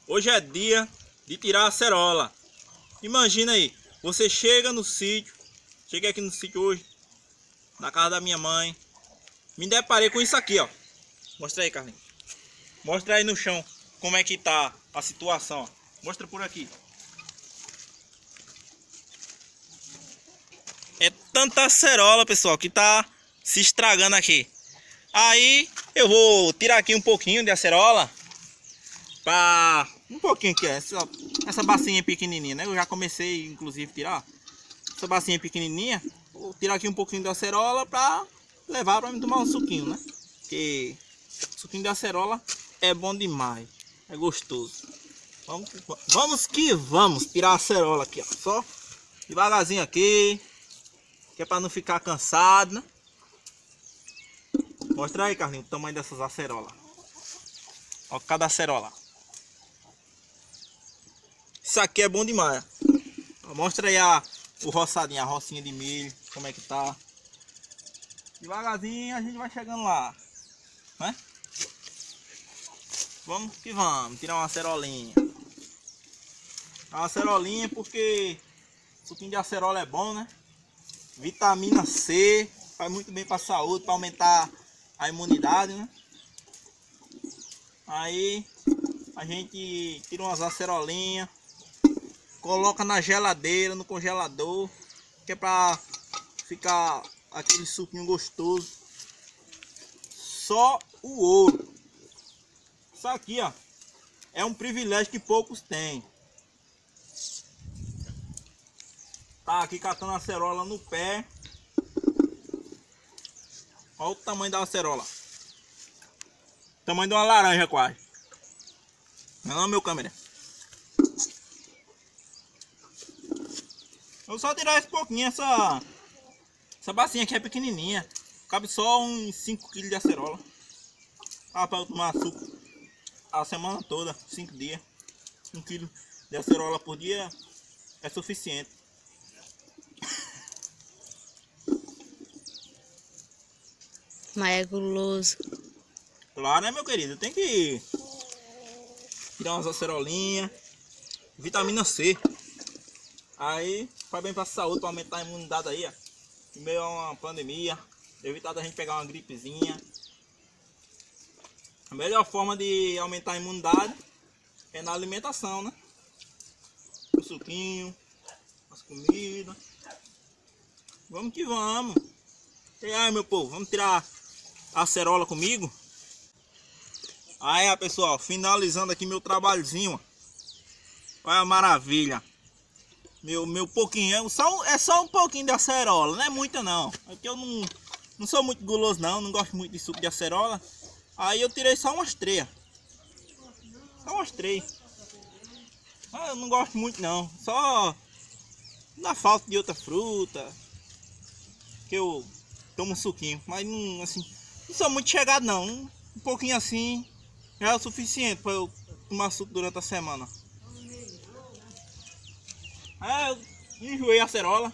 Hoje é dia de tirar a acerola. Imagina aí, você chega no sítio. Cheguei aqui no sítio hoje, na casa da minha mãe. Me deparei com isso aqui, ó. Mostra aí, Carlinhos. Mostra aí no chão como é que tá a situação, ó. Mostra por aqui. É tanta acerola, pessoal, que tá se estragando aqui. Aí eu vou tirar aqui um pouquinho de acerola. Um pouquinho aqui, essa bacinha pequenininha, né? Eu já comecei, inclusive, a tirar essa bacinha pequenininha. Vou tirar aqui um pouquinho de acerola pra levar pra mim tomar um suquinho, né? Porque suquinho de acerola é bom demais, é gostoso. Vamos que vamos tirar a acerola aqui, ó. Só devagarzinho aqui, que é pra não ficar cansado, né? Mostra aí, Carlinhos, o tamanho dessas acerolas. Ó, cada acerola. Isso aqui é bom demais. Mostra aí o roçadinho, a rocinha de milho, como é que tá. Devagarzinho a gente vai chegando lá, né? Vamos que vamos, tirar uma acerolinha. Uma acerolinha porque suquinho de acerola é bom, né? Vitamina C, faz muito bem para a saúde, para aumentar a imunidade, né? Aí a gente tira umas acerolinhas, coloca na geladeira, no congelador, que é para ficar aquele suquinho gostoso. Só o ouro. Isso aqui, ó, é um privilégio que poucos têm. Tá aqui catando a acerola no pé. Olha o tamanho da acerola. Tamanho de uma laranja quase. Não, meu câmera. Eu vou só tirar esse pouquinho, essa bacinha aqui é pequenininha. Cabe só uns 5 kg de acerola. Ah, para eu tomar suco a semana toda, 5 dias. 1 kg de acerola por dia é suficiente. Mas é guloso. Claro, né, meu querido? Tem que tirar umas acerolinhas. Vitamina C. Aí faz bem pra saúde, pra aumentar a imunidade aí, ó. Em meio a uma pandemia, evitar da gente pegar uma gripezinha. A melhor forma de aumentar a imunidade é na alimentação, né? O suquinho, as comidas. Vamos que vamos. E aí, meu povo, vamos tirar a acerola comigo? Aí, pessoal, finalizando aqui meu trabalhozinho. Olha a maravilha. Meu pouquinho, é só um pouquinho de acerola, não é muita não. É que eu não sou muito guloso não gosto muito de suco de acerola. Aí eu tirei só umas 3. Só umas 3. Eu não gosto muito não, só na falta de outra fruta que eu tomo um suquinho. Mas não, assim, não sou muito chegado não. Um pouquinho assim já é o suficiente para eu tomar suco durante a semana. Eu enjoei a acerola.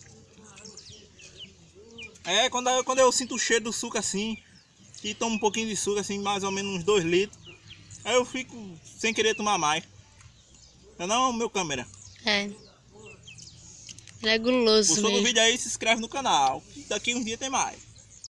Quando eu sinto o cheiro do suco assim, e tomo um pouquinho de suco assim, mais ou menos uns 2 litros, aí eu fico sem querer tomar mais. Não, meu câmera? É. Ele é guloso Gostou do mesmo. vídeo aí, se inscreve no canal. Daqui uns dias tem mais.